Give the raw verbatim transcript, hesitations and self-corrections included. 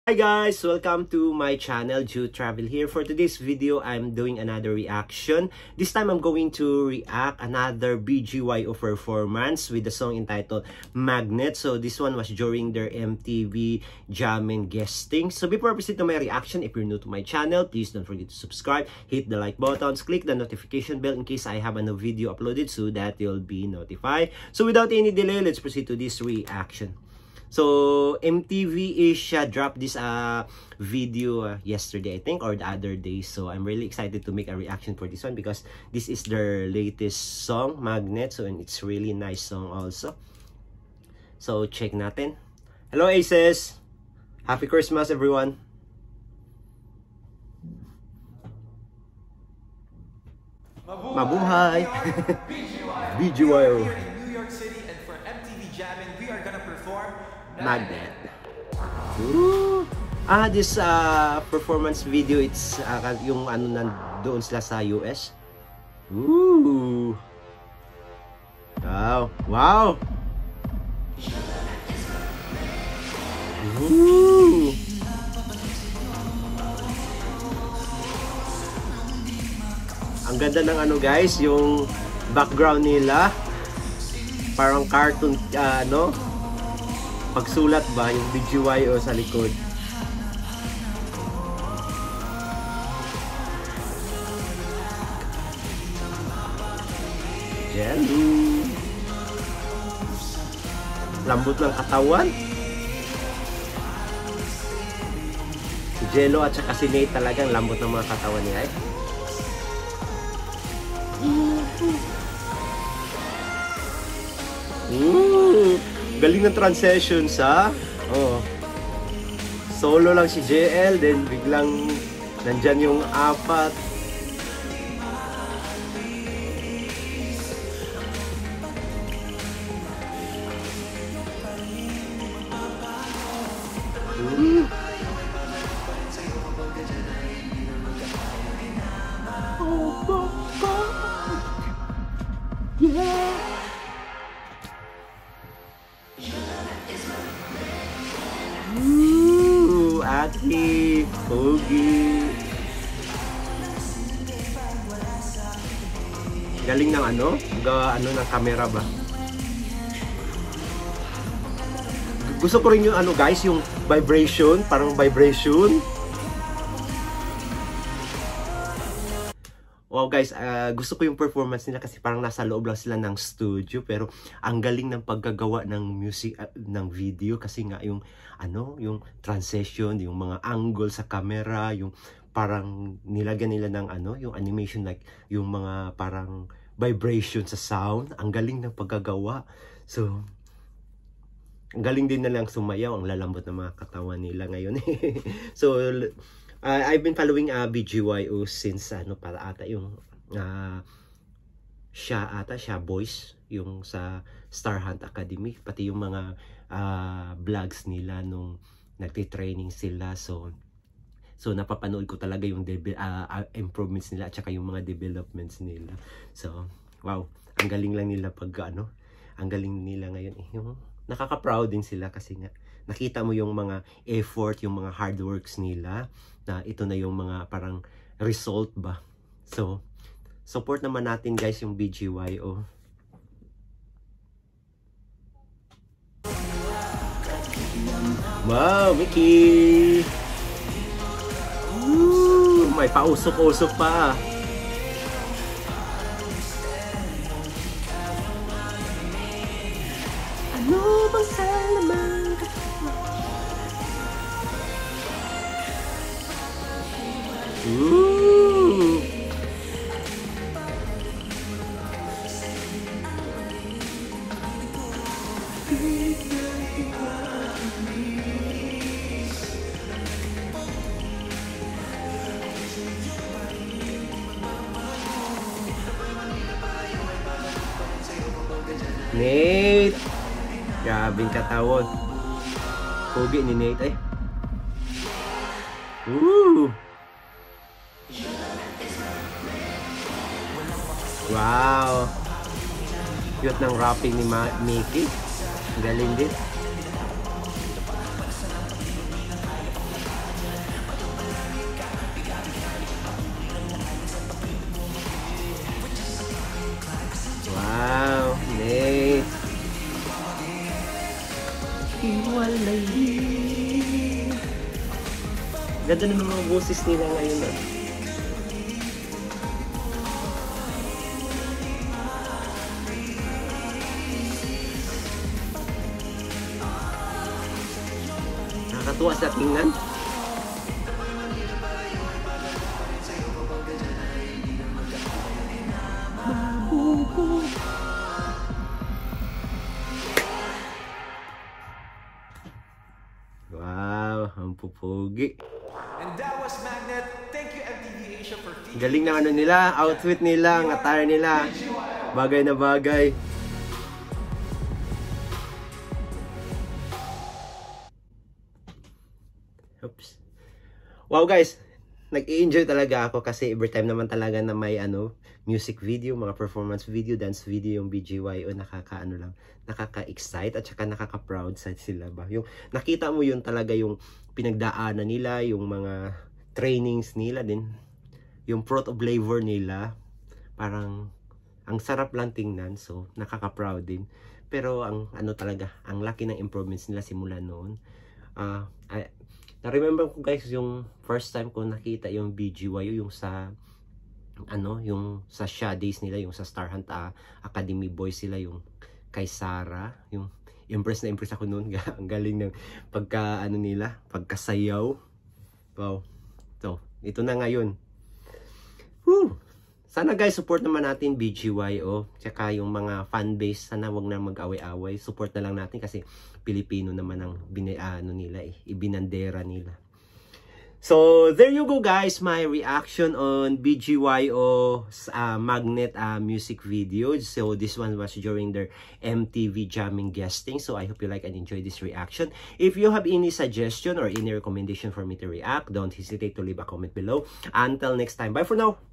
Hi guys! Welcome to my channel, Ju Travel here. For today's video, I'm doing another reaction. This time, I'm going to react another B G Y O performance with the song entitled Magnet. So this one was during their M T V Jammin guesting. So before I proceed to my reaction, if you're new to my channel, please don't forget to subscribe, hit the like buttons, click the notification bell in case I have a new video uploaded so that you'll be notified. So without any delay, let's proceed to this reaction. So, M T V Asia dropped this uh, video uh, yesterday, I think, or the other day. So, I'm really excited to make a reaction for this one because this is their latest song, Magnet. So, and it's really nice song also. So, check natin. Hello, Aces! Happy Christmas, everyone! Mabuhay! B G Y O! Here in New York City, and for M T V Jammin, we are gonna perform Magnet. Ooh. Ah, this uh, performance video, it's uh, yung ano nandoon sila sa U S. Ooh. Wow. Wow. Ooh. Ang ganda ng ano guys, yung background nila. Parang cartoon, uh, ano? Pagsulat ba yung B G Y O sa likod. Jello. Lambot ng katawan. Si Jello at saka si Nate talagang lambot ng mga katawan niya eh. Ooh. Galing ng transition sa oh, solo lang si J L, then biglang nandyan yung apat. Ooh. Oh, yeah. Ooh, Ati, Pogi. Galing ng ano? Gawa ano ng camera ba? Gusto ko rin yung ano guys, yung vibration, parang vibration. Wow guys, uh, gusto ko yung performance nila kasi parang nasa loob lang sila ng studio, pero ang galing ng paggagawa ng music, uh, ng video kasi nga yung ano, yung transition, yung mga angle sa camera, yung parang nilagyan nila ng ano, yung animation like yung mga parang vibration sa sound. Ang galing ng paggagawa. So ang galing din na lang sumayaw, ang lalambot ng mga katawan nila ngayon. So Uh, I've been following uh, B G Y O since ano para ata yung uh, siya ata siya boys yung sa Star Hunt Academy, pati yung mga uh, vlogs nila nung nagti-training sila. So so napapanood ko talaga yung uh, improvements nila at saka yung mga developments nila. So wow, ang galing lang nila pag ano, ang galing nila ngayon eh, yung nakaka-proud din sila kasi nga nakita mo yung mga effort, yung mga hard works nila, na ito na yung mga parang result ba. So, support naman natin guys yung B G Y O. Wow, Mickey! Woo! May pausok-usok pa. Ano bang salamat? Ooh. Nate! Grabing katawon. Pogi ni Nate eh. Ooh! Wow! Cute ng wrapping ni Ma Mickey. Galing din. Ganda ng mga boses nila ngayon. Ah. Nakakatuwa sa tingnan. Wow, ang pupugi. And that was Magnet. Thank you M T V Asia for featuring. Galing ng ano nila, outfit nila, ang attire nila. Bagay na bagay. Oops. Wow guys, nag-i-enjoy talaga ako kasi every time naman talaga na may ano, music video, mga performance video, dance video, yung B G Y O, nakaka-ano lang, nakaka-excite at saka nakaka-proud sa sila ba. Yung nakita mo yun talaga yung pinagdaanan nila, yung mga trainings nila din, yung fruit of labor nila, parang ang sarap lang tingnan, so nakaka-proud din. Pero ang ano talaga, ang laki ng improvements nila simula noon. Ah, uh, na-remember ko guys yung first time ko nakita yung B G Y O, yung sa ano, yung sa Sha days nila, yung sa Star Hunt uh, Academy Boys sila, yung kay Sarah, yung impress na impress ako noon. Ang galing ng pagka ano nila, pagkasayaw. Wow. So, ito na ngayon. Woo! Sana guys, support naman natin B G Y O, tsaka yung mga fan base, sana wag na mag-away-away. Support na lang natin kasi Pilipino naman ang bine, ano nila eh, ibinandera nila. So, there you go guys, my reaction on B G Y O's uh, Magnet uh, music video. So, this one was during their M T V Jammin guesting. So, I hope you like and enjoy this reaction. If you have any suggestion or any recommendation for me to react, don't hesitate to leave a comment below. Until next time, bye for now!